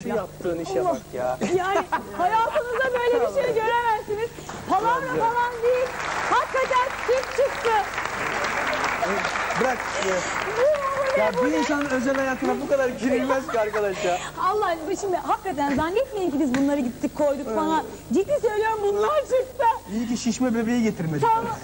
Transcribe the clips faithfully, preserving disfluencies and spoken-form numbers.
Şu yaptığın işe bak ya. Yani hayatınızda böyle bir şey göremezsiniz. Palavra falan değil. Hakikaten tip çıktı. Bırak. Ya bir insanın özel hayatına bu kadar girilmez ki arkadaş ya. Allah şimdi hakikaten zannetmeyin ki biz bunları gittik koyduk evet. Falan. Ciddi söylüyorum bunlar çıktı. İyi ki şişme bebeği getirmedik. Tamam.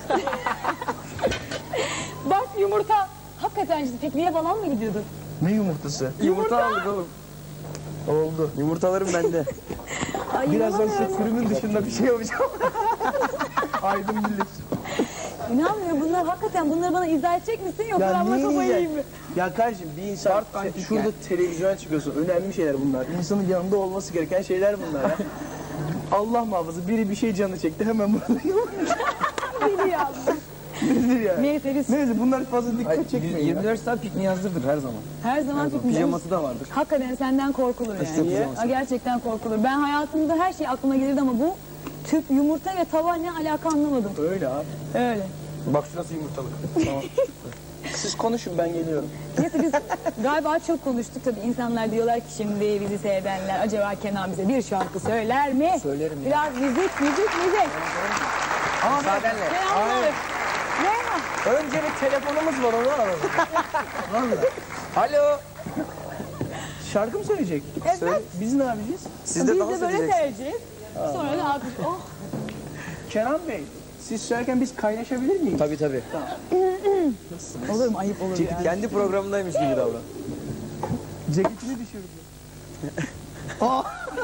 Bak yumurta. Hakikaten işte pikniğe falan mı gidiyordun? Ne yumurtası? Yumurta, Yumurta aldık oğlum. Oldu. Yumurtalarım bende. Ay, birazdan size sürümün dışında bir şey yapacağım. Aydın bilir. İnanmıyorum bunlar hakikaten bunları bana izah edecek misin yoksa ben buna kafayı yiyeyim mi? Ya kardeşim bir insan te, şurada yani. Televizyona çıkıyorsun önemli şeyler bunlar. İnsanın yanında olması gereken şeyler bunlar ya. Allah muhafaza biri bir şey canı çekti hemen burada. Biri yazdı. Nedir yani? Neyse biz... Neyse bunlar fazla dikkat Hayır, çekmeyin. yirmi dört saat pikniğe hazırdır her zaman. Her zaman pikniğe. Pijaması da vardır. Hakikaten senden korkulur yani. Niye? Ha, gerçekten korkulur. Ben hayatımda her şey aklıma gelirdi ama bu tüp, yumurta ve tava ne alaka anlamadım. Öyle abi. Öyle. Bak şurası yumurtalık. Tamam. Siz konuşun ben geliyorum. Neyse biz galiba çok konuştuk tabii. İnsanlar diyorlar ki şimdi bizi seyredenler acaba Kenan bize bir şarkı söyler mi? Söylerim ya. Biraz müzik, müzik, müzik. Ama müsaadenle. Selamlar. Merhaba. Önce bir telefonumuz var onu alalım. Alo. Şarkı mı söyleyecek? Evet. Söyle. Biz ne yapacağız? Siz de biz dans de böyle edeceksiniz. tercih. Sonra da alkış. Oh. Kenan Bey, siz söylerken biz kaynaşabilir miyiz? Tabii tabii. Olur mu? Ayıp olur yani. Kendi programındaymış gibi davran. Ceketini düşürdü. Aa!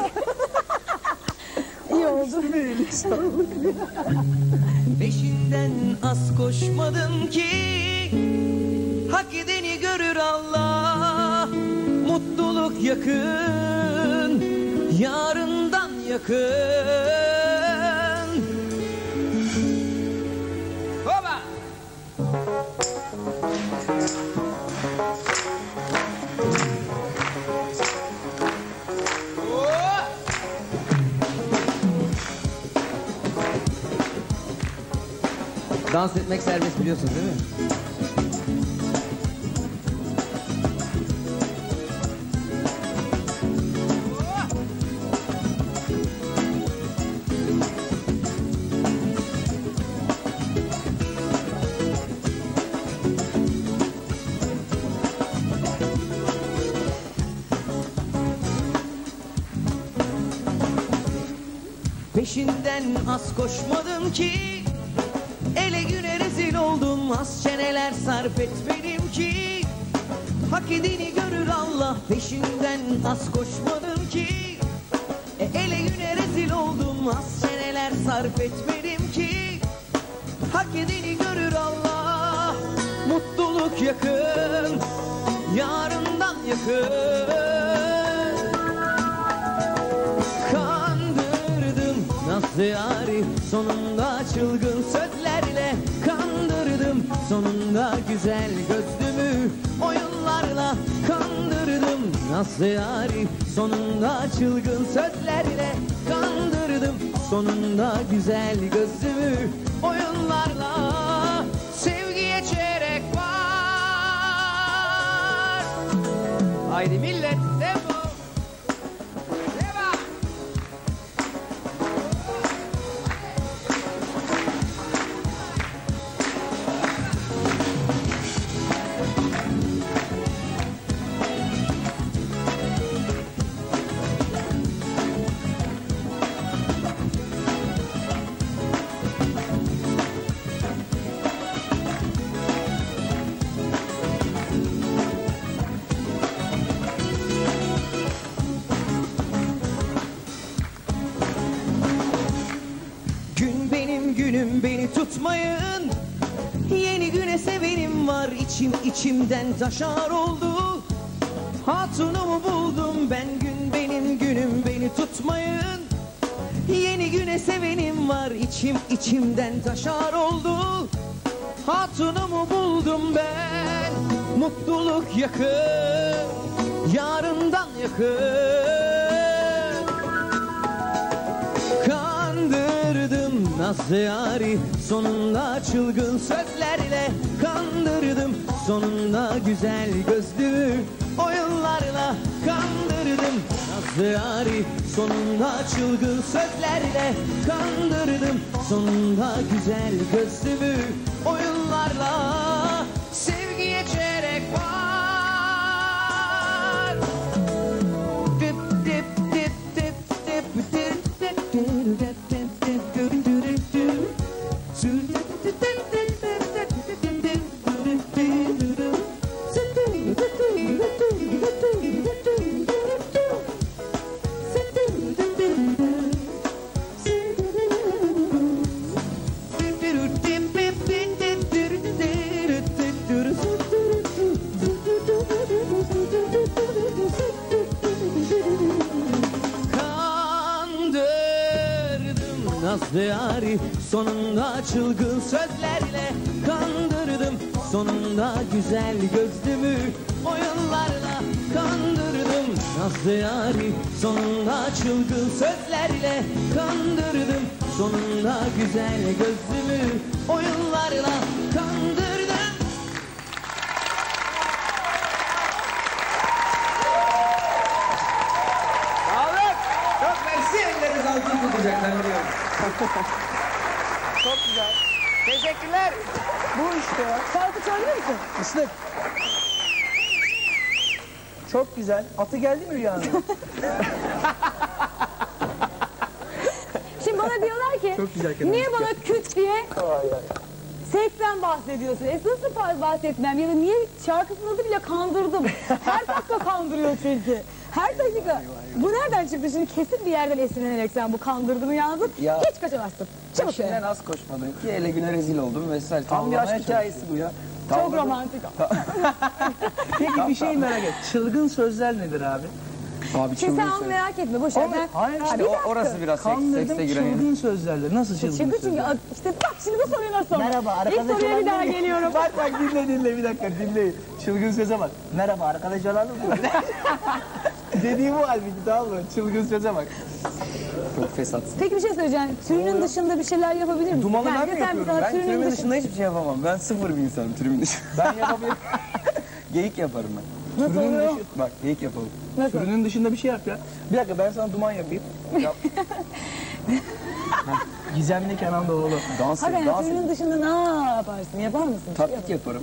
İyi oldu. Peşinden az koşmadım ki hak edeni görür Allah. Mutluluk yakın, yarından yakın. Baba! Dans etmek serbest biliyorsunuz değil mi? Peşinden az koşmadım ki ele güne rezil oldum, az çeneler sarf etmedim ki hak edeni görür Allah. Peşinden az koşmadım ki e, ele güne rezil oldum, az çeneler sarf etmedim ki hak edeni görür Allah. Mutluluk yakın, yarından yakın. Kandırdım nazlı yâri, sonunda çılgın sözlerle kandırdım, sonunda güzel gözlümü oyunlarla kandırdım. Nazlı yâri, sonunda çılgın sözlerle kandırdım, sonunda güzel gözlümü oyunlarla. Sevgiye çeyrek var. Haydi millet devo. Gün benim günüm, beni tutmayın. Yeni güne sevenim var, içim içimden taşar oldu. Hatunumu buldum ben, gün benim günüm, beni tutmayın. Yeni güne sevenim var, içim içimden taşar oldu. Hatunumu buldum ben. Mutluluk yakın, yarından yakın. Kandırdım nazlı yâri, sonunda çılgın sözlerle kandırdım, sonunda güzel gözlü oyunlarla kandırdım. nazlı yari. Sonunda çılgın sözlerle kandırdım. Sonunda güzel gözlümü oyunlarla. Sevgiye çeyrek var. Dip dip dip dip dip dip dip dip dip nazlı yari. Sonunda çılgın sözlerle kandırdım. Sonunda güzel gözlümü oyunlarla kandırdım. Nazlı yari. Sonunda çılgın sözlerle kandırdım. Sonunda güzel gözlümü oyunlarla kandırdım. Abi! Çok mersi, elleriniz altın tutacaklar biliyorum. Çok güzel. Teşekkürler. Bu işte ya. Şarkı söylüyor musun? Islık. Çok güzel. Atı geldi mi rüyana? Şimdi bana diyorlar ki Çok güzel kelime. niye bana küt diye Ay ay. seksten bahsediyorsun? E nasıl fa- bahsetmem ya da niye şarkısının adı bile kandırdım. Her dakika kandırıyor çünkü. Her dakika. Bu nereden çıktı şimdi? Kesin bir yerden esinlenerek sen bu kandırdığını yazdın. Ya- Hiç kaçamazsın. Çabuk Şimdiden söyle. az koşmadım. İki ele güne rezil oldum vesaire. Tam bir Tavlamaya aşk hikayesi çalışıyorum. bu ya. Çok Tavladım. romantik. Peki bir şey merak et. Çılgın sözler nedir abi? Abi Şimdi sen çılgın onu söz. merak etme. Boş ver. Ama- Ben... hayır, Ha, hayır. bir O- dakika. orası biraz seks, Kandırdım sekse giren yer. çılgın sözlerle. Nasıl çılgın Çünkü çünkü sözler? işte bak şimdi bu soruyu nasıl sor? Merhaba, İlk arkadaş soruya bir olan daha değil mi? geliyorum. Bak bak dinle dinle bir dakika dinle. Çılgın söze bak. Merhaba arkadaş olalım mı? Dediğim o halbuki tamam mı? Çılgın söze bak. Çok fesat. Peki bir şey söyleyeceğim. Türünün dışında bir şeyler yapabilir misin? Dumanı ben Yani mi sen yapıyorum? mesela Ben türünün türümün dışı- dışında hiçbir şey yapamam. Ben sıfır bir insanım türümün dışında. Ben yapabilirim. Geyik yaparım ben. Nasıl Türünün oluyor? dışı, Bak geyik yapalım. Nasıl? türünün dışında bir şey yap ya. Bir dakika ben sana duman yapayım. Yap. Heh, Gizemli Kenan Doğulu. Dans Hadi edin, yani dans türünün edin. dışında ne yaparsın? Yapar mısın? Bir şey Taklit yaparım.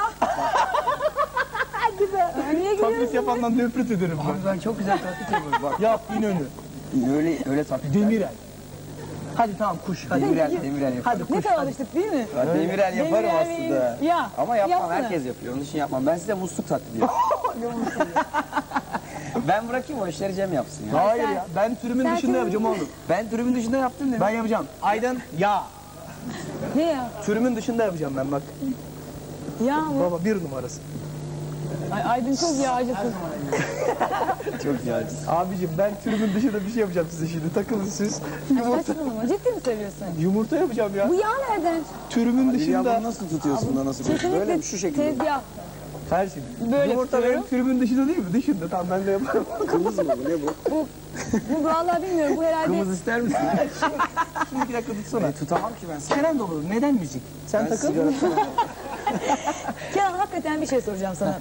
yap. Güzel. Niye Taklit gülüyorsun? yapandan nefret ederim Abi ben çok güzel taklit yaparım. Bak ben. Yap İnönü. öyle öyle taklit. Demirel. Hadi tamam kuş. Hadi. Demirel, Demirel yaparım. Hadi Ne kuş. kadar Hadi. alıştık değil mi? Ben Demirel yaparım Demirel aslında. Ya, Ama yapmam, yapsana. herkes yapıyor. Onun için yapmam. Ben size musluk taklidi yapayım. Ben bırakayım, o işleri Cem yapsın ya. Hayır Sen- ya. Ben türümün sen dışında türümün- yapacağım oğlum. Ben türümün dışında yaptım değil mi? Ben yapacağım. Aydın ya. Ne ya? Türümün dışında yapacağım ben bak. Ya mı? Baba bir numarası. Ay, Aydın çok yağcısın. Çok yağcı. Abicim ben türümün dışında bir şey yapacağım size şimdi. Takılın siz. Yumurta, Saçmalama. Ciddi mi söylüyorsun? yumurta yapacağım ya. Bu yağ nereden? Türümün Ya dışında. bunu nasıl tutuyorsun da nasıl koyuyorsun? Böyle mi? Şu şekilde. Tezgah. Kardeşim. Böyle Yumurta tutuyorum. benim türümün dışında değil mi? Dışında. Tamam ben de yaparım. Kımız mı bu? Ne bu? Bu, bu vallahi bilmiyorum. Bu herhalde... Kımız ister misin? Şimdi bir dakika tutsana. E, tutamam ki ben seni. Kenan Doğulu neden müzik? Sen Ben takıl. sigara Kenan hakikaten bir şey soracağım sana.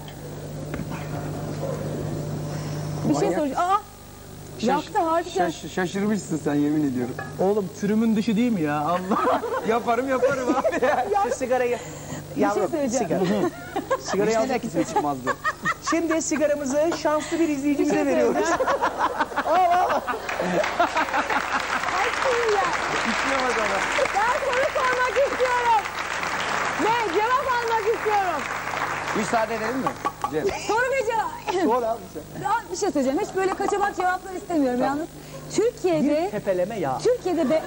Bir şey Manyak. soracağım. Aa! Yaktı harbiden. Şaş, şaşırmışsın sen, yemin ediyorum. Oğlum türümün dışı değil mi ya? Allah. Yaparım yaparım abi ya. Şu sigarayı. Bir şey söyleyeceğim. Sigara. Sigarayı Hiç al. kimse çıkmazdı. Şimdi sigaramızı şanslı bir izleyicimize Bir şey veriyoruz. söyleyeceğim. Ay sinir ya. Ben soru sormak istiyorum. Ne? Cevap almak istiyorum. Müsaade edelim mi? Cem. Soru ve cevap. Doğru abi sen. Ya bir şey söyleyeceğim. Hiç böyle kaçamak cevaplar istemiyorum yalnız. Türkiye'de... Tepeleme ya. Türkiye'de be...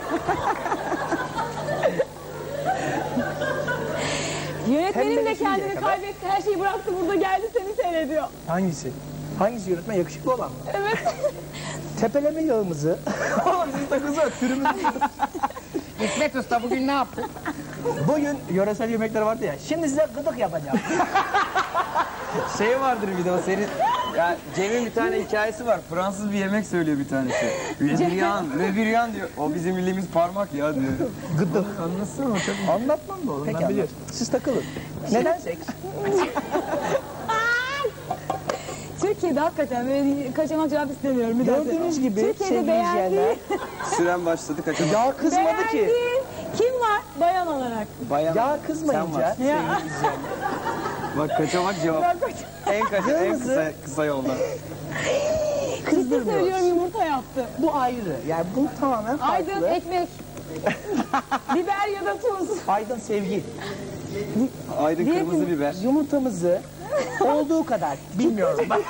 Yönetmenim de Tembelleşinceye kendini kadar. kaybetti. Her şeyi bıraktı burada geldi seni seyrediyor. Hangisi? Hangisi yönetmen? Yakışıklı olan mı? Evet. Tepeleme yağımızı. Oğlum sizin takılsa türümün dışında. İsmet Usta bugün ne yaptın? Bugün yöresel yemekler vardı ya. Şimdi size gıdık yapacağım. Şey vardır bir de o senin... Ya Cem'in bir tane hikayesi var. Fransız bir yemek söylüyor bir tanesi. Leviryan, Leviryan diyor. O bizim bildiğimiz parmak ya diyor. Gıdık. Anlatsana o çok... Anlatmam da oğlum. Peki, Ben biliyorum. Siz takılın. Neden seks? Türkiye Türkiye'de hakikaten böyle kaçamak cevap istemiyorum. Bir Gördüğünüz dakika. gibi Türkiye'de sevgili beğendiğin, izleyenler. Süren başladı kaçamak. Ya kızmadı ki. beğendiğin kim var bayan olarak? Bayan. Ya Sen kızmayınca var. Ya. sevgili izleyenler. Bak kaçamak cevap. Ben kaç- En kaça, en Yalnız- kısa, kısa yolda. Ciddi Kızdırmıyoruz. söylüyorum yumurta yaptı. Bu ayrı. Yani bu tamamen Aydın farklı. ekmek. Biber ya da tuz. Aydın sevgi. Aydın Diyetim- kırmızı biber. Yumurtamızı olduğu kadar bilmiyorum. Bak,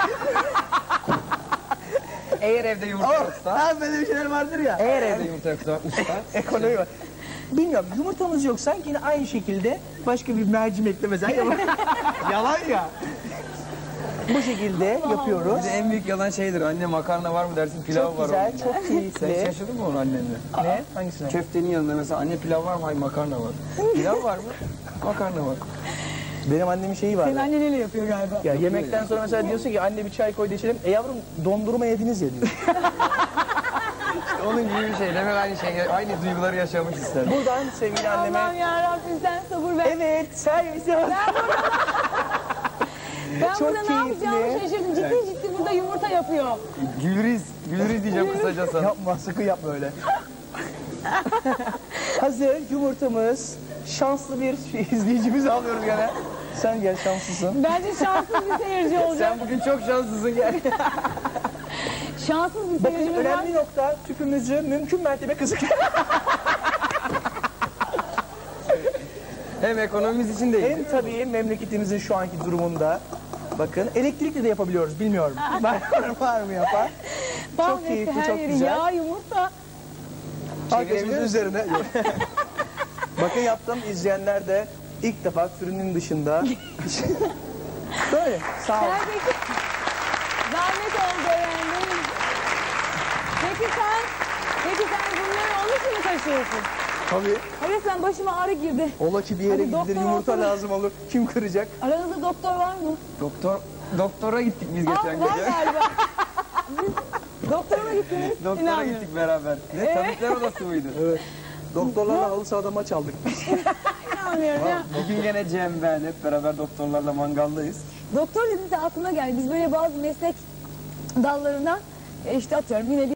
Eğer evde yumurta yoksa. ha, böyle bir şeyler vardır ya. Eğer Evde evde yumurta yoksa usta. ekonomi var. Bilmiyorum, yumurtamız yok sanki yine aynı şekilde başka bir mercimekle mesela yalan ya. Bu şekilde yapıyoruz. Bir de en büyük yalan şeydir. Anne makarna var mı dersin, pilav Çok var güzel, mı? çok Sen keyifli. şaşırdın mı onu annenle? Ne? Hangisine? Köftenin yanında mesela anne pilav var mı? Hayır makarna var. Pilav var mı? Makarna var. Benim annemin şeyi var. Senin annen öyle yapıyor galiba. Ya yemekten sonra mesela diyorsun ki anne bir çay koy da içelim. E yavrum dondurma yediniz ya diyor. Onun gibi bir şey. Demek aynı şey. Aynı duyguları yaşamış ister. Buradan sevgili anneme. Allah'ım yarabbim sen sabır ver. Evet servis ya. Ben Çok burada ne yapacağımı keyifli. şaşırdım. Ciddi ciddi burada yumurta yapıyor. Gülriz. Gülriz diyeceğim kısaca sana. Yapma sakın yapma öyle. Hazır yumurtamız. Şanslı bir izleyicimizi alıyoruz gene. Sen gel şanslısın. Bence şanssız bir seyirci olacak. Sen bugün çok şanslısın gel. Şanssız bir Bakın seyircimiz var. önemli nokta tüpümüzü mümkün mertebe kısık. Hem ekonomimiz için de iyi. Hem tabii memleketimizin şu anki durumunda. Bakın elektrikle de yapabiliyoruz bilmiyorum. var, var mı yapan? Bahvetti keyifli, her çok yeri. güzel. Yağ, yumurta. Arkadaşımızın üzerine. Bakın yaptım izleyenler de ilk defa fırının dışında. Böyle sağ ol. Sen peki zahmet oldu efendim. Peki sen, peki sen bunları onun için mi taşıyorsun? Tabii. Hayır sen başıma ağrı girdi. Ola ki bir yere Hadi gidilir doktor yumurta olsun. lazım olur. Kim kıracak? Aranızda doktor var mı? Doktor, doktora gittik biz Aa, geçen var gece. galiba. Siz doktora mı gittiniz? Doktora İnanmıyorum. gittik beraber. Ne? Tabipler odası mıydı? Evet. Doktorlarla halı sahada maç aldık. İnanmıyorum ya. Bugün gene Cem ben hep beraber doktorlarla mangaldayız. Doktor dedin de aklıma geldi. Biz böyle bazı meslek dallarından e, işte atıyorum yine bir